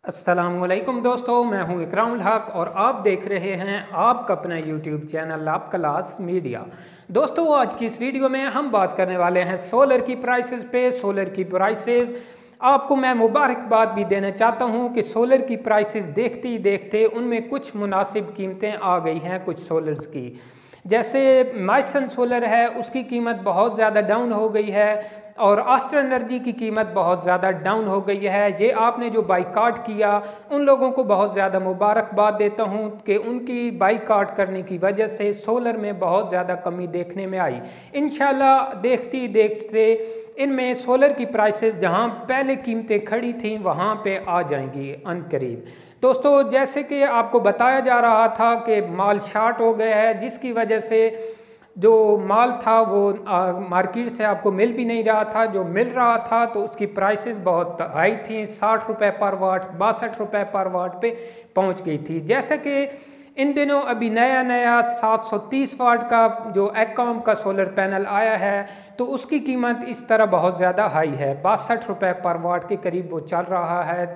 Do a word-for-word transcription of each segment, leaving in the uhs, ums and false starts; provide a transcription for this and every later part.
अस्सलामुअलैकुम दोस्तों, मैं हूं इकरामुल हक और आप देख रहे हैं आपका अपना यूट्यूब चैनल आप क्लास मीडिया। दोस्तों, आज की इस वीडियो में हम बात करने वाले हैं सोलर की प्राइसेस पे। सोलर की प्राइसेस आपको मैं मुबारकबाद भी देना चाहता हूं कि सोलर की प्राइसेस देखते ही देखते उनमें कुछ मुनासिब कीमतें आ गई हैं कुछ सोलर्स की। जैसे माइसन सोलर है, उसकी कीमत बहुत ज़्यादा डाउन हो गई है और आस्टर एनर्जी की कीमत बहुत ज़्यादा डाउन हो गई है। ये आपने जो बाइकाट किया उन लोगों को बहुत ज़्यादा मुबारकबाद देता हूं कि उनकी बाइकाट करने की वजह से सोलर में बहुत ज़्यादा कमी देखने में आई। इंशाल्लाह देखती देखते इनमें सोलर की प्राइसेस जहां पहले कीमतें खड़ी थीं वहां पे आ जाएंगी अनकरीब। दोस्तों, जैसे कि आपको बताया जा रहा था कि माल शार्ट हो गया है, जिसकी वजह से जो माल था वो आ, मार्केट से आपको मिल भी नहीं रहा था। जो मिल रहा था तो उसकी प्राइसेस बहुत हाई थी, साठ रुपए पर वाट, बासठ रुपए पर वाट पे पहुंच गई थी। जैसे कि इन दिनों अभी नया नया सात सौ तीस वाट का जो एकॉम का सोलर पैनल आया है तो उसकी कीमत इस तरह बहुत ज़्यादा हाई है, बासठ रुपए पर वाट के करीब वो चल रहा है।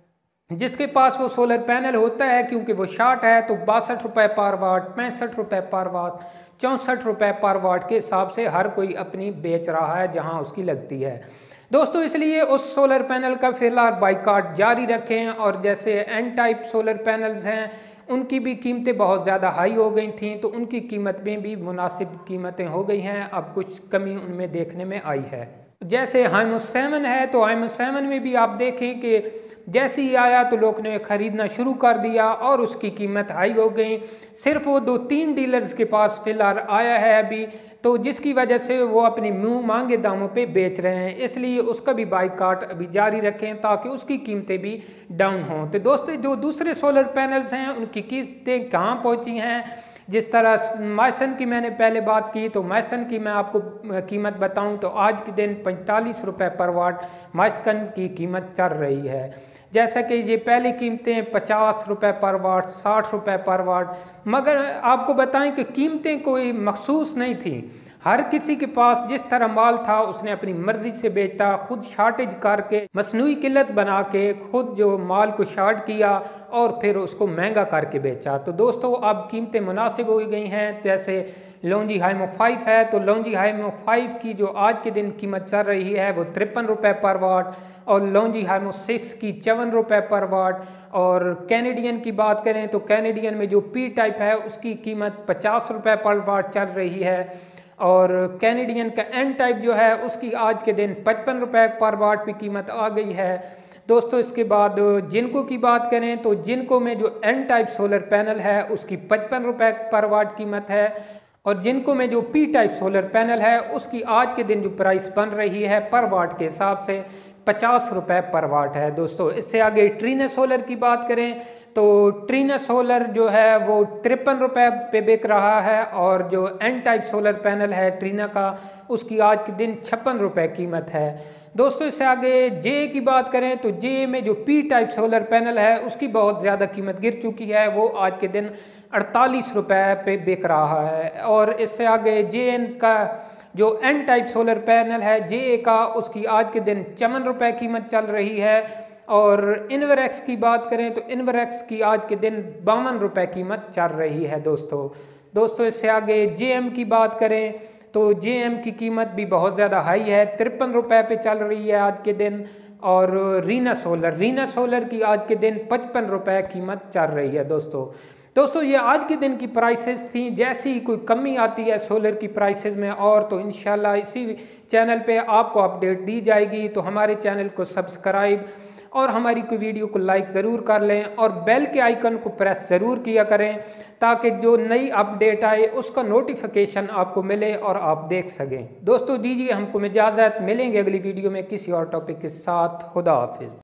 जिसके पास वो सोलर पैनल होता है, क्योंकि वो शार्ट है, तो बासठ रुपए पर वाट, पैंसठ रुपए पर वाट, चौंसठ रुपए पर वाट के हिसाब से हर कोई अपनी बेच रहा है जहां उसकी लगती है। दोस्तों, इसलिए उस सोलर पैनल का फिलहाल बाइकाट जारी रखें। और जैसे एन टाइप सोलर पैनल्स हैं उनकी भी कीमतें बहुत ज़्यादा हाई हो गई थी, तो उनकी कीमत में भी मुनासिब कीमतें हो गई हैं। अब कुछ कमी उनमें देखने में आई है। जैसे हाइमो सेवन है, तो हाइमो सेवन में भी आप देखें कि जैसे ही आया तो लोग ने ख़रीदना शुरू कर दिया और उसकी कीमत हाई हो गई। सिर्फ वो दो तीन डीलर्स के पास फिलहाल आया है अभी, तो जिसकी वजह से वो अपनी मुंह मांगे दामों पे बेच रहे हैं। इसलिए उसका भी बाइकाट अभी जारी रखें ताकि उसकी कीमतें भी डाउन हों। तो दोस्तों, जो दूसरे सोलर पैनल्स हैं उनकी कीमतें कहाँ पहुँची हैं, जिस तरह माइसन की मैंने पहले बात की, तो माइसन की मैं आपको कीमत बताऊं तो आज के दिन पैंतालीस रुपए पर वाट माइसन की कीमत चल रही है। जैसा कि ये पहले कीमतें पचास रुपए पर वाट, साठ रुपए पर वाट, मगर आपको बताएं कि कीमतें कोई मखसूस नहीं थी। हर किसी के पास जिस तरह माल था उसने अपनी मर्जी से बेचा, खुद शार्टेज करके मसनूई किल्लत बना के खुद जो माल को शार्ट किया और फिर उसको महंगा करके बेचा। तो दोस्तों, अब कीमतें मुनासिब हो गई हैं। जैसे लॉन्जी हाइमो फाइव है, तो लॉन्जी हाइमो फाइव की जो आज के दिन कीमत चल रही है वो तिरपन रुपये पर वाट और लॉन्जी हाइमो सिक्स की चौवन रुपये पर वाट। और कैनेडियन की बात करें तो कैनेडियन में जो पी टाइप है उसकी कीमत पचास रुपये पर वाट चल रही है। और कैनेडियन का एन टाइप जो है उसकी आज के दिन पचपन रुपये पर वाट की कीमत आ गई है। दोस्तों, इसके बाद जिनको की बात करें तो जिनको में जो एन टाइप सोलर पैनल है उसकी पचपन रुपये पर वाट कीमत है और जिनको में जो पी टाइप सोलर पैनल है उसकी आज के दिन जो प्राइस बन रही है पर वाट के हिसाब से पचास रुपये पर वाट है। दोस्तों, इससे आगे ट्रीना सोलर की बात करें तो ट्रीना सोलर जो है वो तिरपन रुपये पे बिक रहा है और जो एन टाइप सोलर पैनल है ट्रीना का उसकी आज के दिन छप्पन रुपये कीमत है। दोस्तों, इससे आगे जे की बात करें तो जे में जो पी टाइप सोलर पैनल है उसकी बहुत ज़्यादा कीमत गिर चुकी है, वो आज के दिन अड़तालीस रुपये पे बिक रहा है। और इससे आगे जे एन का जो एन टाइप सोलर पैनल है जे का उसकी आज के दिन चौवन रुपये कीमत चल रही है। और इन्वरेक्स की बात करें तो इन्वरेक्स की आज के दिन बावन रुपये कीमत चल रही है। दोस्तों दोस्तों इससे आगे जे एम की बात करें तो जे एम की कीमत भी बहुत ज़्यादा हाई है, तिरपन रुपये पे चल रही है आज के दिन। और रीना सोलर रीना सोलर की आज के दिन पचपन रुपये कीमत चल रही है। दोस्तों दोस्तों ये आज के दिन की प्राइसेस थी। जैसी ही कोई कमी आती है सोलर की प्राइसेस में और तो इंशाल्लाह इसी चैनल पे आपको अपडेट दी जाएगी। तो हमारे चैनल को सब्सक्राइब और हमारी कोई वीडियो को लाइक ज़रूर कर लें और बेल के आइकन को प्रेस ज़रूर किया करें ताकि जो नई अपडेट आए उसका नोटिफिकेशन आपको मिले और आप देख सकें। दोस्तों दीजिए हमको इजाज़त, मिलेंगे अगली वीडियो में किसी और टॉपिक के साथ। खुदा हाफिज़।